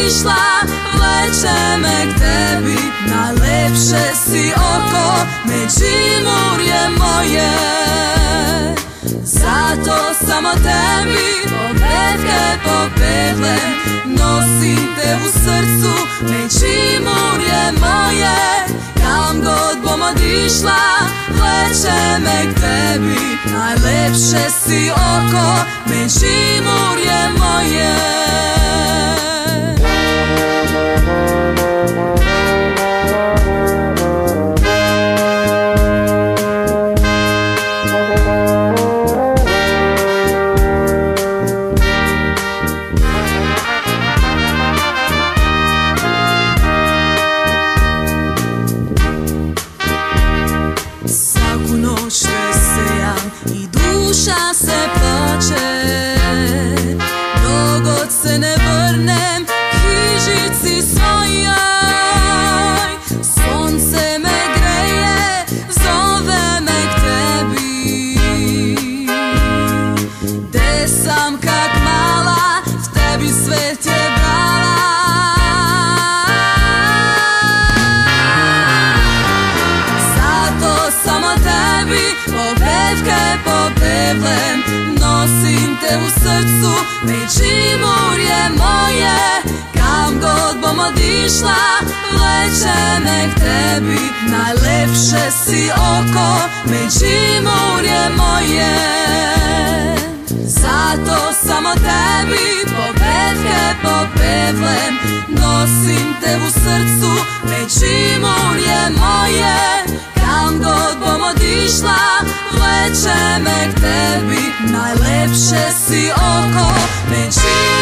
odišla, vleče me k tebi, najlepše si oko, Međimurje moje. Zato samo tebi popevke popetlem, nosim te u srcu, Međimurje moje. Kam god bom odišla, vleče me k tebi, najlepše si oko, Međimurje moje. Svaku noć te sejam i duša se plače, dok se ne vrnem knjižici svojoj. Sunce me greje, zove me k tebi, gde sam kak mala, v tebi svet je brala. Samo tebi popevke popevlem, nosim te u srcu, Međimurje moje. Kam god bom odišla, vleče me k tebi, najlepše si oko, Međimurje moje. Zato samo tebi popevke popevlem, nosim te u srcu, Međimurje moje. Kam god bom odišla, vleče me k tebi, najlepše si oko, Međimurje moje.